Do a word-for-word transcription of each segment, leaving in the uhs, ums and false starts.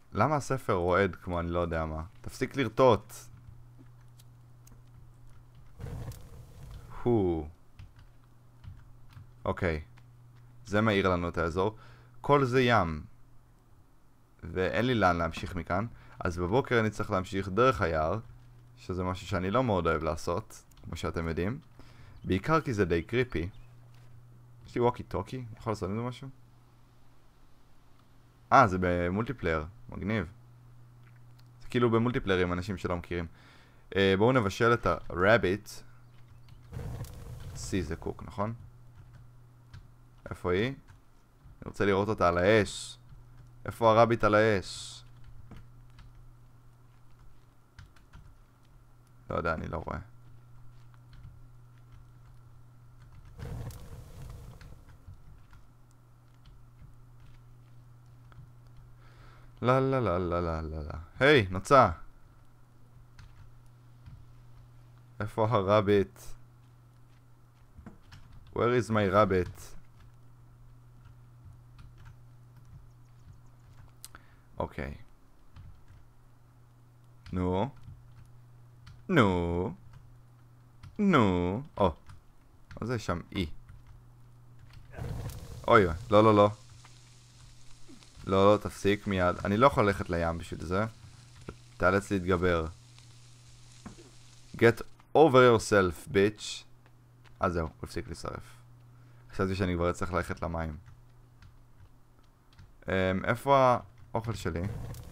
למה הספר רועד כמו אני לא יודע מה? תפסיק לרטוט. הו. אוקיי. זה מאיר לנו את האזור. כל זה ים. ואין לי לאן להמשיך מכאן. אז בבוקר אני צריך להמשיך דרך היער, שזה משהו שאני לא מאוד אוהב לעשות, כמו שאתם יודעים. בעיקר כי זה די קריפי. יש לי ווקי טוקי? יכול לעשות עם זה משהו? אה, זה במולטיפלייר. מגניב. זה כאילו במולטיפלייר עם אנשים שלא מכירים. אה, בואו נבשל את הרביט. C זה קוק, נכון? איפה היא? אני רוצה לראות אותה על האש. איפה הרביט על האש? לא יודע, אני לא רואה. לא לא לא לא לא לא לא. היי, נוצה. איפה הרביט? Where is my rabbit? אוקיי. נו. נו. נו. או. מה זה שם? אי. אוי, לא, לא, לא. לא, לא, תפסיק מיד. אני לא יכול ללכת לים בשביל זה. תאלץ להתגבר. Get over yourself, bitch. אז זהו, הוא הפסיק להישרף. חשבתי שאני כבר צריך ללכת למים. Um, איפה האוכל שלי?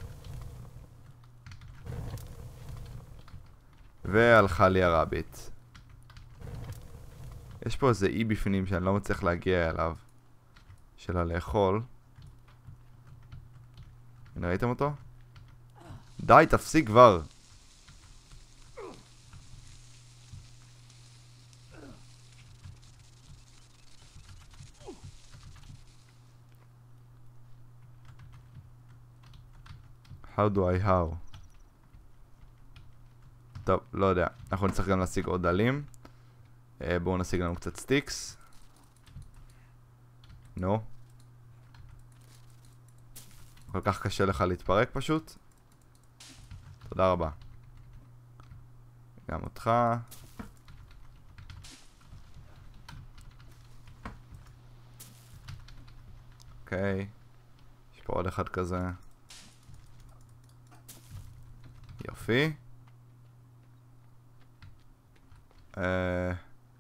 והלכה לי הרביט. יש פה איזה אי בפנים שאני לא מצליח להגיע אליו. שלה לאכול. הנה, ראיתם אותו? די, תפסיק כבר. How do I how? טוב, לא יודע. אנחנו נצטרך גם להשיג עוד דלים. אה, בואו נשיג לנו קצת סטיקס. נו. כל כך קשה לך להתפרק פשוט. תודה רבה. גם אותך. אוקיי. יש פה עוד אחד כזה. יופי. אה...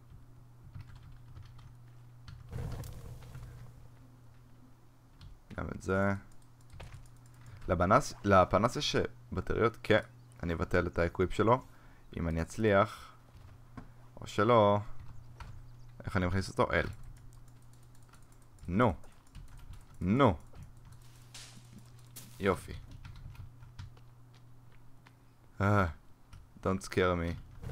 גם את זה. לבנס, לפנס יש בטריות, כן, אני אבטל את האקוויפ שלו, אם אני אצליח, או שלא. איך אני מכניס אותו? אל. נו. נו. יופי. אה, don't scare me.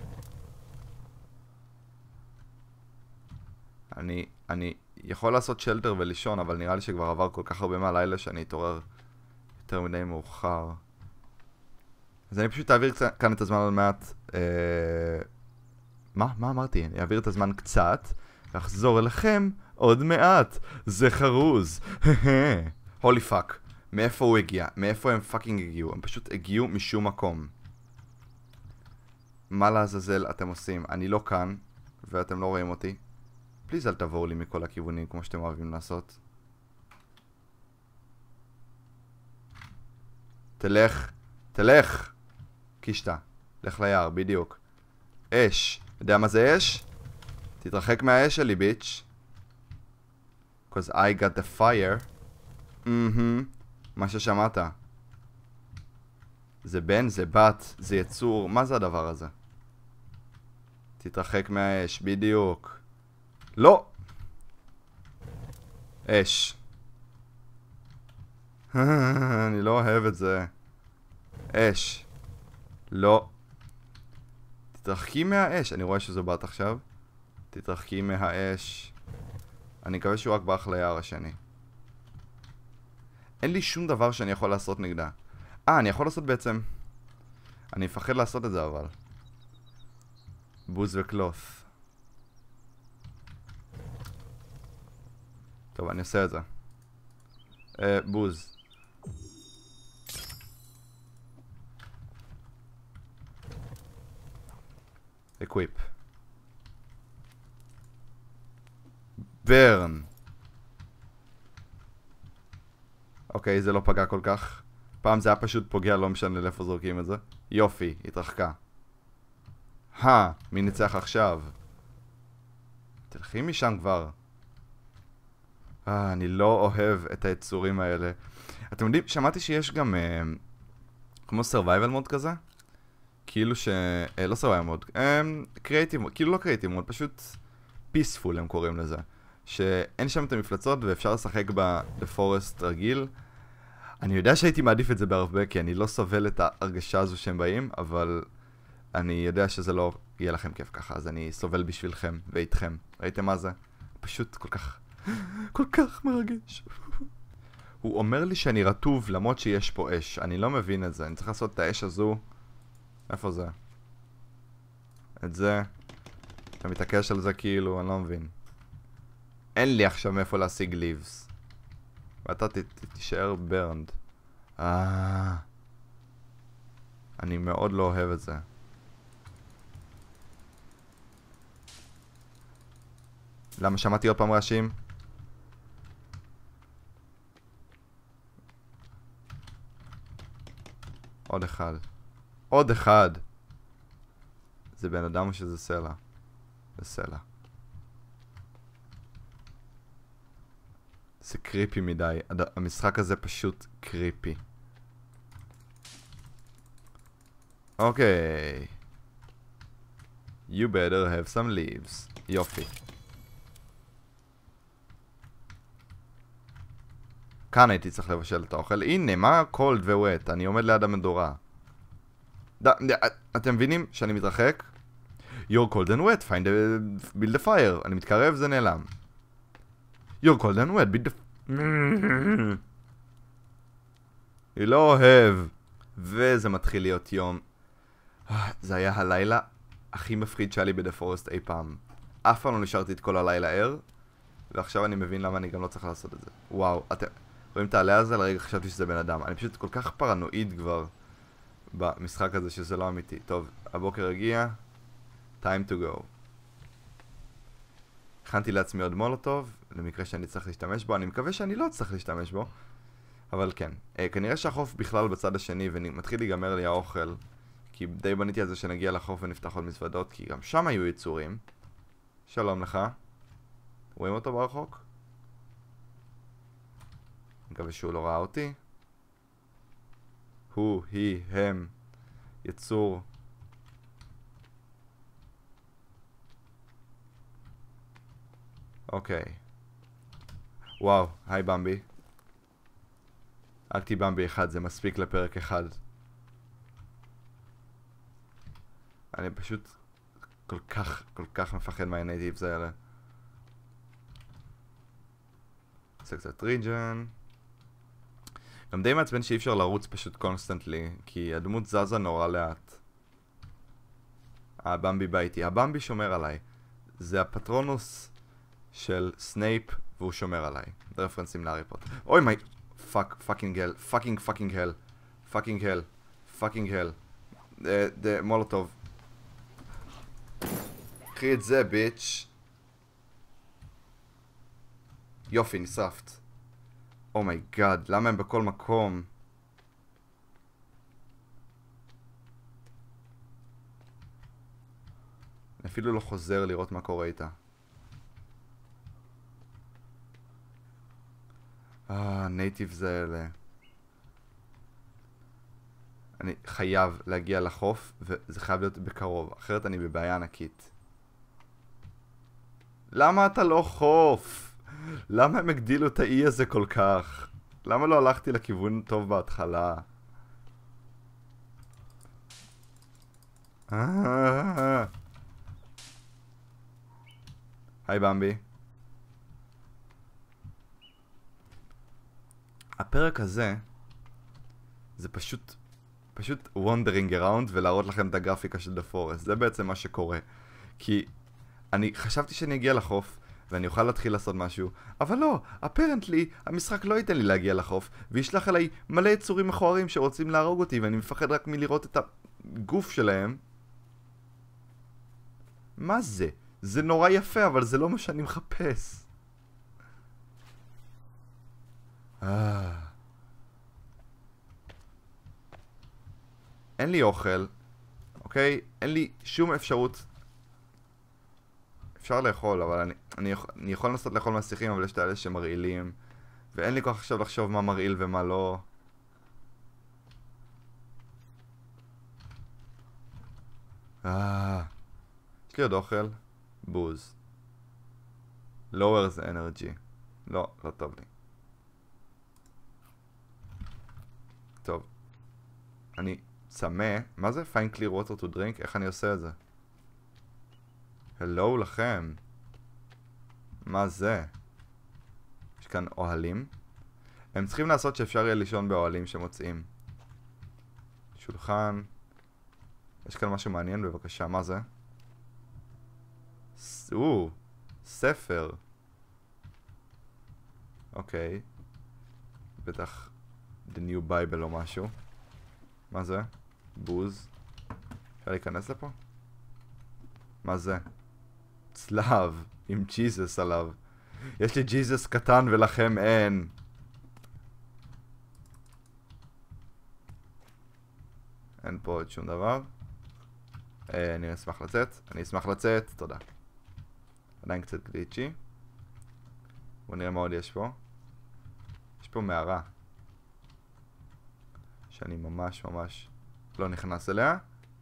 אני, אני יכול לעשות שלטר ולישון, אבל נראה לי שכבר עבר כל כך הרבה מהלילה שאני אתעורר יותר מדי מאוחר. אז אני פשוט אעביר כאן את הזמן עוד מעט. אה... מה? מה אמרתי? אני אעביר את הזמן קצת, ואחזור אליכם עוד מעט. זה חרוז. הולי פאק. מאיפה הוא הגיע? מאיפה הם פאקינג הגיעו? הם פשוט הגיעו משום מקום. מה לעזאזל אתם עושים? אני לא כאן, ואתם לא רואים אותי. פליז אל תבואו לי מכל הכיוונים כמו שאתם אוהבים לעשות. תלך, תלך. קישתה, לך ליער, בדיוק. אש, יודע מה זה אש? תתרחק מהאש שלי, ביץ'. Cause I got the fire. Mm-hmm. מה ששמעת. זה בן, זה בת, זה יצור, מה זה הדבר הזה? תתרחק מהאש, בדיוק. לא! אש. אני לא אוהב את זה. אש. לא. תתרחקי מהאש. אני רואה שזו בת עכשיו. תתרחקי מהאש. אני מקווה שהוא רק ברח ליער השני. אין לי שום דבר שאני יכול לעשות נגדה. אה, אני יכול לעשות בעצם... אני מפחד לעשות את זה אבל. בוז וקלוף. טוב, אני עושה את זה. אה, בוז. אקוויפ. ברן. אוקיי, זה לא פגע כל כך. פעם זה היה פשוט פוגע, לא משנה לאיפה זורקים את זה. יופי, התרחקה. הא, מי ניצח עכשיו? תלכי משם כבר. אה, אני לא אוהב את היצורים האלה. אתם יודעים, שמעתי שיש גם אה, כמו survival mode כזה. כאילו ש... אה, לא survival mode. אה, creative mode, כאילו לא creative mode, פשוט peaceful הם קוראים לזה. שאין שם את המפלצות ואפשר לשחק בפורסט רגיל. אני יודע שהייתי מעדיף את זה בהרבה, כי אני לא סובל את ההרגשה הזו שהם באים, אבל אני יודע שזה לא יהיה לכם כיף ככה, אז אני סובל בשבילכם ואיתכם. ראיתם מה זה? פשוט כל כך, כל כך מרגש. הוא אומר לי שאני רטוב למרות שיש פה אש. אני לא מבין את זה. אני צריך לעשות את האש הזו. איפה זה? את זה. אתה מתעקש על זה כאילו, אני לא מבין. אין לי עכשיו מאיפה להשיג ליבס. ואתה תישאר ברנד. אה... אני מאוד לא אוהב את זה. למה שמעתי עוד פעם רעשים? עוד אחד. עוד אחד! זה בן אדם או שזה סלע? זה סלע. זה קריפי מדי. המשחק הזה פשוט קריפי. אוקיי. You better have some leaves. יופי. כאן הייתי צריך לבשל את האוכל. הנה, מה cold ו-wet? אני עומד ליד המדורה. ד... אתם מבינים שאני מתרחק? You're cold and wet, find a... build a fire. אני מתקרב, זה נעלם. You're cold and wet, build a... אני לא אוהב. וזה מתחיל להיות יום. זה היה הלילה הכי מפחיד שהיה לי בדה פורסט אי פעם. אף פעם לא נשארתי את כל הלילה ער. ועכשיו אני מבין למה אני גם לא צריך לעשות את זה. וואו, אתם רואים את העלה הזה? לרגע חשבתי שזה בן אדם. אני פשוט כל כך פרנואיד כבר במשחק הזה שזה לא אמיתי. טוב, הבוקר הגיע. time to go. הכנתי לעצמי עוד מולוטוב, למקרה שאני צריך להשתמש בו. אני מקווה שאני לא צריך להשתמש בו. אבל כן. אה, כנראה שהחוף בכלל בצד השני ומתחיל להיגמר לי האוכל. כי די בניתי על זה שנגיע לחוף ונפתח עוד מזוודות, כי גם שם היו יצורים. שלום לך. רואים אותו ברחוק? אני מקווה שהוא לא ראה אותי. הוא, היא, הם. יצור. אוקיי. וואו, היי במבי. הרגתי במבי אחד, זה מספיק לפרק אחד. אני פשוט כל כך, כל כך מפחד מהנייטיבס האלה. זה קצת ריג'ן. גם די מעצבן שאי אפשר לרוץ פשוט קונסטנטלי, כי הדמות זזה נורא לאט. הבמבי בא איתי. הבמבי שומר עליי. זה הפטרונוס של סנייפ, והוא שומר עליי. זה רפרנסים להארי פוטר. אוי מי... פאק, פאקינג הל. פאקינג פאקינג הל. פאקינג הל. פאקינג הל. דה, מולוטוב. קחי את זה, ביץ'. יופי, נשרפת. אומייגאד, למה הם בכל מקום? אני אפילו לא חוזר לראות מה קורה איתה. אה, נייטיבס האלה. אני חייב להגיע לחוף, וזה חייב להיות בקרוב, אחרת אני בבעיה ענקית. למה אתה לא חוף? למה הם הגדילו את האי הזה כל כך? למה לא הלכתי לכיוון טוב בהתחלה? היי במבי. הפרק הזה זה פשוט פשוט wandering around ולהראות לכם את הגרפיקה של The Forest. זה בעצם מה שקורה. כי אני חשבתי שאני אגיע לחוף ואני אוכל להתחיל לעשות משהו, אבל לא, apparently המשחק לא ייתן לי להגיע לחוף וישלח עליי מלא יצורים מכוערים שרוצים להרוג אותי, ואני מפחד רק מלראות את הגוף שלהם. מה זה? זה נורא יפה, אבל זה לא מה שאני מחפש. אה... אין לי אוכל, אוקיי? אין לי שום אפשרות. אפשר לאכול, אבל אני, אני, יכול, אני יכול לנסות לאכול מהשיחים, אבל יש את האלה שמרעילים. ואין לי כוח עכשיו לחשוב מה מרעיל ומה לא. אה... יש לי עוד אוכל. בוז. lowers energy. לא, לא טוב לי. טוב. אני צמא. מה זה? find clear water to drink? איך אני עושה את זה? הלו לכם. מה זה? יש כאן אוהלים. הם צריכים לעשות שאפשר יהיה לישון באוהלים שמוצאים. שולחן. יש כאן משהו מעניין בבקשה. מה זה? או, ספר. אוקיי. בטח The New Bible או משהו. מה זה? בוז. אפשר להיכנס לפה? מה זה? צלב עם ג'יזוס עליו. יש לי ג'יזוס קטן ולכם אין. אין פה עוד שום דבר. אה, אני אשמח לצאת. אני אשמח לצאת. תודה. עדיין קצת גליצ'י. בואו נראה מה עוד יש פה. יש פה מערה. שאני ממש ממש לא נכנס אליה.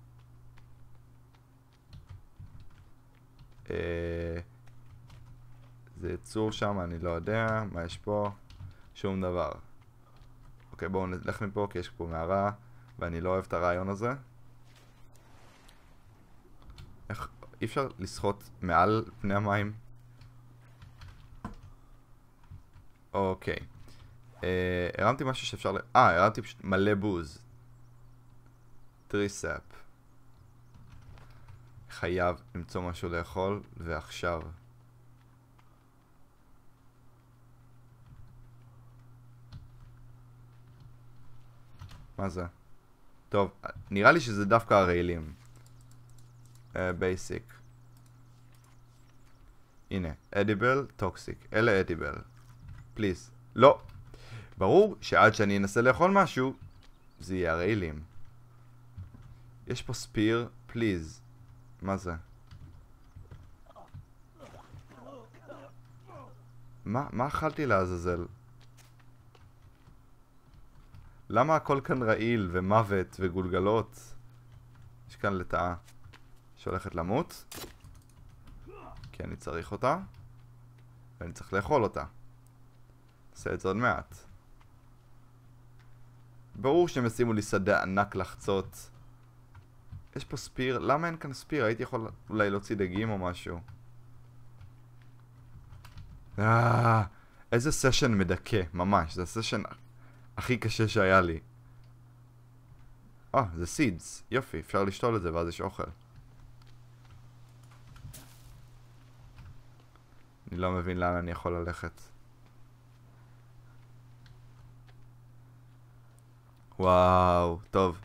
אה, זה יצור שם, אני לא יודע. מה יש פה? שום דבר. אוקיי, בואו נלך מפה כי יש פה מערה. ואני לא אוהב את הרעיון הזה. איך... אי אפשר לשחות מעל פני המים? אוקיי. אה, הרמתי משהו שאפשר ל... אה, הרמתי פשוט מלא בוז. טריסאפ. חייב למצוא משהו לאכול, ועכשיו. מה זה? טוב, נראה לי שזה דווקא הרעילים. בייסיק. Uh, הנה, אדיבל, טוקסיק. אלה אדיבל. פליז. לא. ברור שעד שאני אנסה לאכול משהו, זה יהיה הרעילים. יש פה ספיר, פליז. מה זה? מה, מה אכלתי לעזאזל? למה הכל כאן רעיל ומוות וגולגלות? יש כאן לטאה שהולכת למות. כי אני צריך אותה. ואני צריך לאכול אותה. נעשה את זה עוד מעט. ברור שהם ישימו לי שדה ענק לחצות. יש פה ספיר. למה אין כאן ספיר? הייתי יכול אולי להוציא דגים או משהו. אה, איזה סשן מדכא. ממש. זה הסשן הכי קשה שהיה לי. אה, זה סידס. יופי, אפשר לשתול את זה ואז יש אוכל. אני לא מבין לאן אני יכול ללכת. וואו, טוב.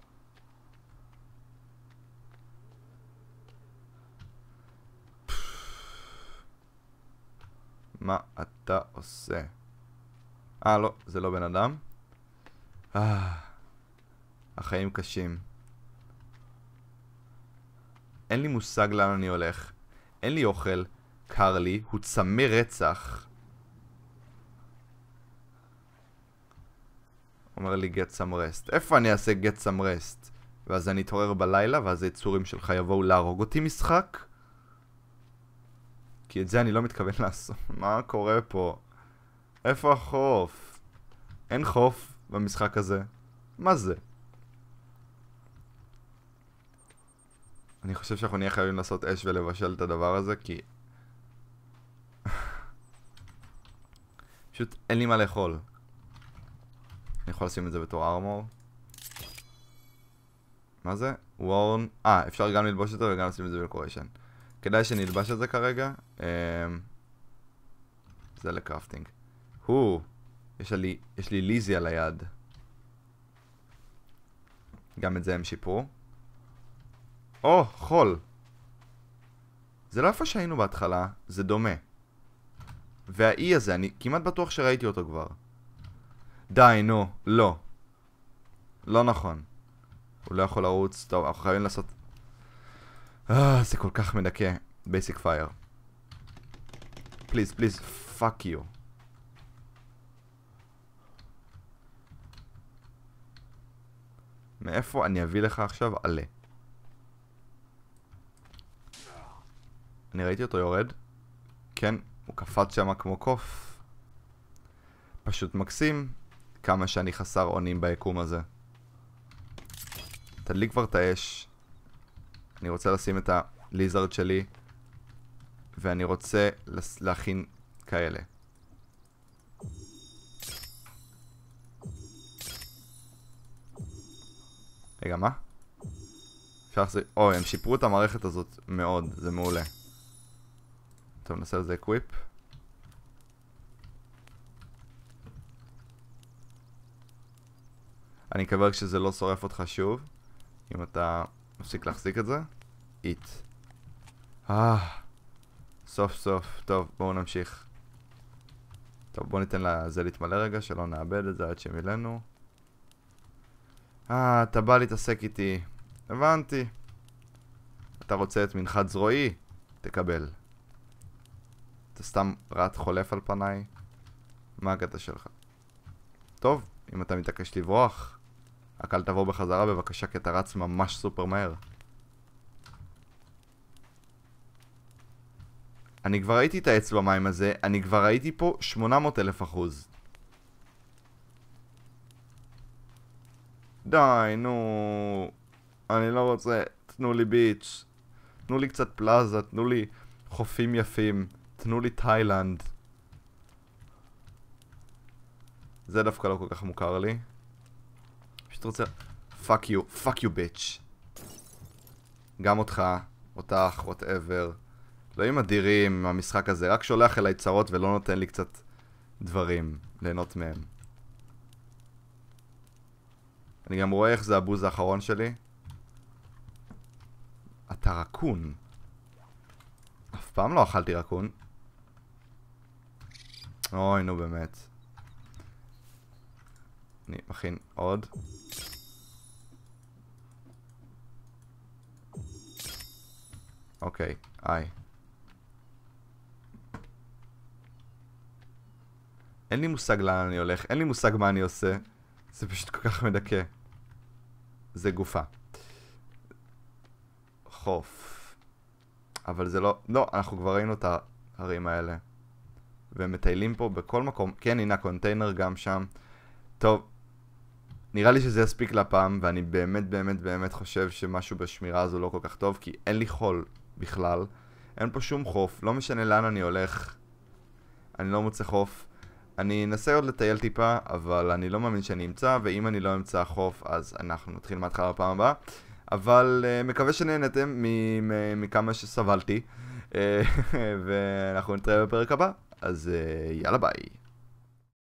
מה אתה עושה? אה, לא, זה לא בן אדם. אה, החיים קשים. אין לי מושג לאן אני הולך. אין לי אוכל. קר לי. הוא צמא רצח. אומר לי get some rest. איפה אני אעשה get some rest? ואז אני אתעורר בלילה, ואז היצורים שלך יבואו להרוג אותי משחק? כי את זה אני לא מתכוון לעשות. מה קורה פה? איפה החוף? אין חוף במשחק הזה. מה זה? אני חושב שאנחנו נהיה חייבים לעשות אש ולבשל את הדבר הזה, כי... פשוט אין לי מה לאכול. אני יכול לשים את זה בתור ארמור. מה זה? וורן. אה, אפשר גם ללבוש אותו וגם לשים את זה בקוריישן. כדאי שנלבש את זה כרגע. זה לקראפטינג. הו, יש לי, יש לי ליזי על היד. גם את זה הם שיפרו. או, חול. זה לא איפה שהיינו בהתחלה, זה דומה. והאי הזה, אני כמעט בטוח שראיתי אותו כבר. די, נו, לא. לא נכון. הוא לא יכול לרוץ, טוב, אנחנו חייבים לעשות... אה, זה כל כך מדכא. Basic fire. Please, please, fuck you. מאיפה אני אביא לך עכשיו? עלה. אני ראיתי אותו יורד. כן, הוא קפץ שם כמו קוף. פשוט מקסים. כמה שאני חסר אונים ביקום הזה. תדליק כבר את האש. אני רוצה לשים את הליזרד שלי. ואני רוצה להכין כאלה. רגע, מה? אפשר לחזיר... אוי, הם שיפרו את המערכת הזאת מאוד, זה מעולה. טוב, נעשה לזה אקוויפ. אני אקבל כשזה לא שורף אותך שוב. אם אתה מפסיק להחזיק את זה. איט. אה... סוף סוף. טוב, בואו נמשיך. טוב, בואו ניתן לזה להתמלא רגע, שלא נאבד את זה עד שמילאנו. אה, אתה בא להתעסק איתי. הבנתי. אתה רוצה את מנחת זרועי? תקבל. אתה סתם רט חולף על פניי? מה הקטע שלך? טוב, אם אתה מתעקש לברוח, רק אל תבוא בחזרה בבקשה, כי אתה רץ ממש סופר מהר. אני כבר ראיתי את העץ במים הזה, אני כבר ראיתי פה שמונה מאות אלף אחוז. די, נו. אני לא רוצה. תנו לי ביץ'. תנו לי קצת פלאזה, תנו לי חופים יפים. תנו לי תאילנד. זה דווקא לא כל כך מוכר לי. פשוט רוצה... fuck you, fuck you bitch. גם אותך, אותך, whatever. אלוהים אדירים המשחק הזה, רק שולח אליי צרות ולא נותן לי קצת דברים ליהנות מהם. אני גם רואה איך זה הבוז האחרון שלי. אתה רקון. אף פעם לא אכלתי רקון. אוי, נו באמת. אני מכין עוד. אוקיי, איי. אין לי מושג לאן אני הולך, אין לי מושג מה אני עושה. זה פשוט כל כך מדכא. זה גופה. חוף. אבל זה לא... לא, אנחנו כבר ראינו את הערים האלה. והם מטיילים פה בכל מקום. כן, הנה הקונטיינר גם שם. טוב. נראה לי שזה יספיק לפעם, ואני באמת באמת באמת חושב שמשהו בשמירה הזו לא כל כך טוב, כי אין לי חול בכלל. אין פה שום חוף. לא משנה לאן אני הולך. אני לא מוצא חוף. אני אנסה עוד לטייל טיפה, אבל אני לא מאמין שאני אמצא, ואם אני לא אמצא חוף, אז אנחנו נתחיל מההתחלה בפעם הבאה. אבל uh, מקווה שנהנתם מכמה שסבלתי, uh, ואנחנו נתראה בפרק הבא, אז uh, יאללה ביי.